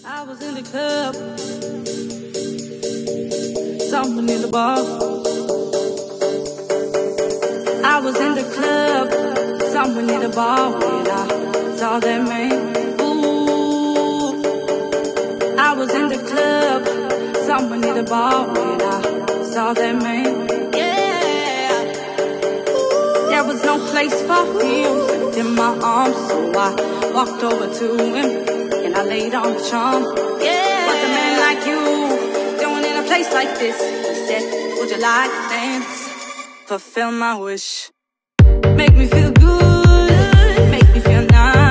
I was in the club, someone in the bar. I was in the club, someone in the bar when I saw that man. Ooh, I was in the club, someone in the bar when I saw that man. Yeah, there was no place for him except in my arms, so I walked over to him and I laid on the charm. Yeah, what's a man like you doing in a place like this? He said, would you like to dance? Fulfill my wish. Make me feel good, make me feel nice.